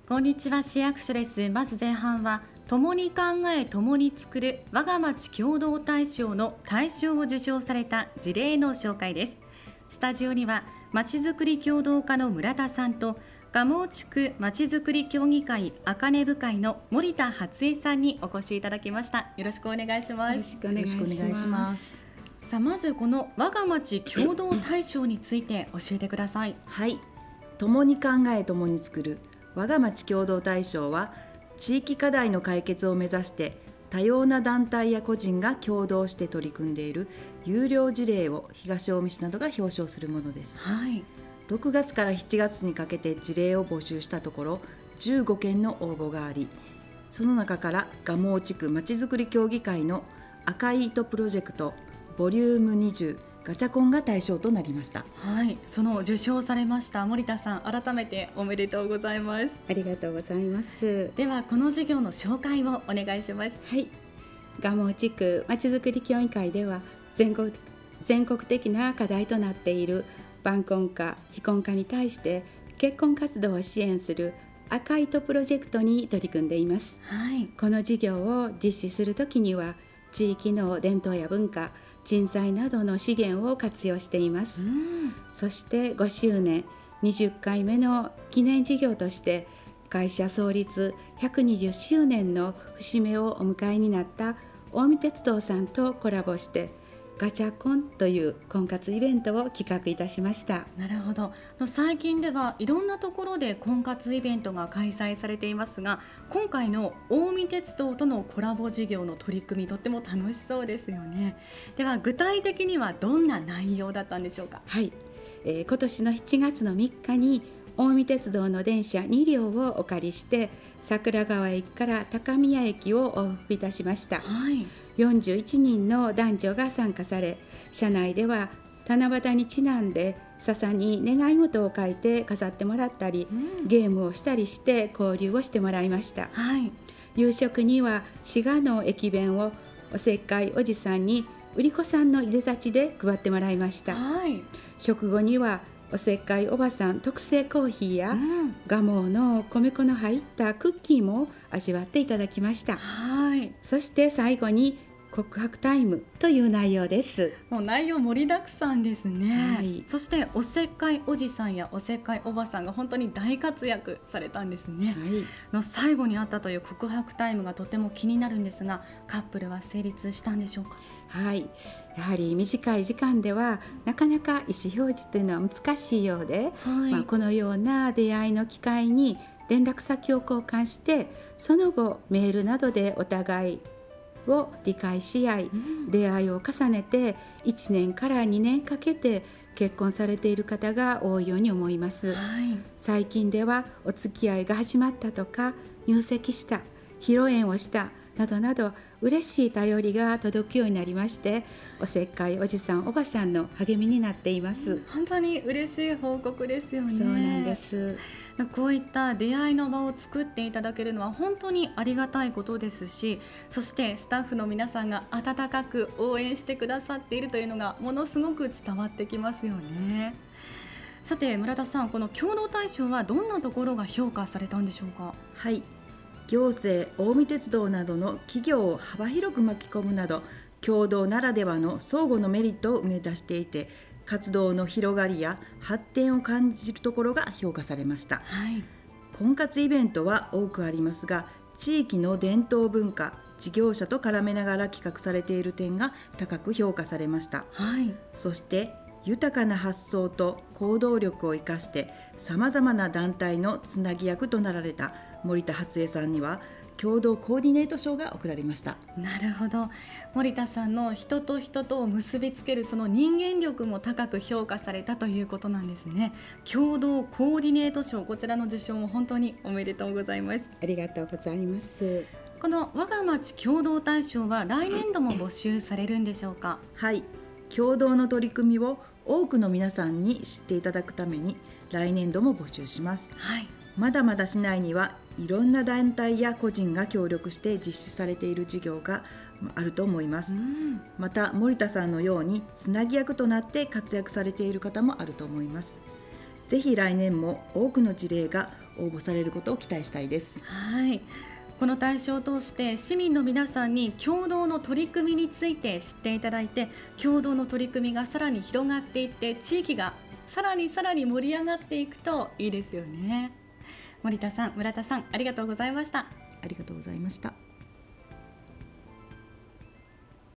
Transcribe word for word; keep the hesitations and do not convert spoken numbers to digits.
こんにちは、市役所です。まず前半は共に考え共に作る我が町共同大賞の大賞を受賞された事例の紹介です。スタジオにはまちづくり協同課の村田さんと蒲生地区まちづくり協議会あかね部会の森田初江さんにお越しいただきました。よろしくお願いします。 よろしくお願いします。 さあ、まずこの我が町共同大賞について教えてください。 はい、共に考え共に作る我が町共同大賞は地域課題の解決を目指して多様な団体や個人が共同して取り組んでいる優良事例を東近江市などが表彰するものです。 はい、 ろくがつからしちがつにかけて事例を募集したところじゅうごけんの応募があり、その中から蒲生地区まちづくり協議会の赤い糸プロジェクトボリュームにじゅうガチャコンが対象となりました。 はい、その受賞されました森田さん、改めておめでとうございます。 ありがとうございます。 ではこの事業の紹介をお願いします。 はい、蒲生地区まちづくり協議会では全国、全国的な課題となっている晩婚化、非婚化に対して結婚活動を支援する赤い糸プロジェクトに取り組んでいます。 はい、 この事業を実施するときには地域の伝統や文化、人材などの資源を活用しています。 うん、 そしてごしゅうねんにじゅっかいめの記念事業として会社創立ひゃくにじゅっしゅうねんの節目をお迎えになった近江鉄道さんとコラボしてガチャコンという婚活イベントを企画いたしました。 なるほど。最近ではいろんなところで婚活イベントが開催されていますが、今回の近江鉄道とのコラボ事業の取り組み、とっても楽しそうですよね。では具体的にはどんな内容だったんでしょうか。 はい、えー、今年のしちがつのみっかに近江鉄道の電車にりょうをお借りして桜川駅から高宮駅を往復いたしました。 はい、 よんじゅういちにんの男女が参加され、車内では七夕にちなんで笹に願い事を書いて飾ってもらったり、 うん、 ゲームをしたりして交流をしてもらいました。 はい、 夕食には滋賀の駅弁をおせっかいおじさんに売り子さんのいでたちで配ってもらいました。 はい、 食後にはおせっかいおばさん特製コーヒーや、 うん、 蒲生の米粉の入ったクッキーも味わっていただきました。 はい、 そして最後に告白タイムという内容です。 もう内容盛りだくさんですね。 はい、 そしておせっかいおじさんやおせっかいおばさんが本当に大活躍されたんですね。 はい、 の最後にあったという告白タイムがとても気になるんですが、カップルは成立したんでしょうか。 はい、やはり短い時間ではなかなか意思表示というのは難しいようで、 はい、 まあ、このような出会いの機会に連絡先を交換してその後メールなどでお互いを理解し合い、 うん、 出会いを重ねていちねんからにねんかけて結婚されている方が多いように思います。 はい、 最近ではお付き合いが始まったとか入籍した、披露宴をしたなどなど嬉しい便りが届くようになりまして、おせっかいおじさんおばさんの励みになっています。 本当に嬉しい報告ですよね。 そうなんです。 こういった出会いの場を作っていただけるのは本当にありがたいことですし、そしてスタッフの皆さんが温かく応援してくださっているというのがものすごく伝わってきますよね。さて村田さん、この共同大賞はどんなところが評価されたんでしょうか。 はい、行政、近江鉄道などの企業を幅広く巻き込むなど共同ならではの相互のメリットを生み出していて、活動の広がりや発展を感じるところが評価されました。 はい、 婚活イベントは多くありますが、地域の伝統文化、事業者と絡めながら企画されている点が高く評価されました。 はい、 そして豊かな発想と行動力を生かしてさまざまな団体のつなぎ役となられた森田初江さんには共同コーディネート賞が贈られました。 なるほど。森田さんの人と人とを結びつけるその人間力も高く評価されたということなんですね。共同コーディネート賞、こちらの受賞も本当におめでとうございます。 ありがとうございます。 この我が町共同大賞は来年度も募集されるんでしょうか。 はい、共同の取り組みを多くの皆さんに知っていただくために来年度も募集します。 はい、 まだまだ市内にはいろんな団体や個人が協力して実施されている事業があると思います。 うん、 また森田さんのようにつなぎ役となって活躍されている方もあると思います。ぜひ来年も多くの事例が応募されることを期待したいです。 はい、この大賞を通して市民の皆さんに共同の取り組みについて知っていただいて、共同の取り組みがさらに広がっていって地域がさらにさらに盛り上がっていくといいですよね。森田さん、村田さん、ありがとうございました。 ありがとうございました。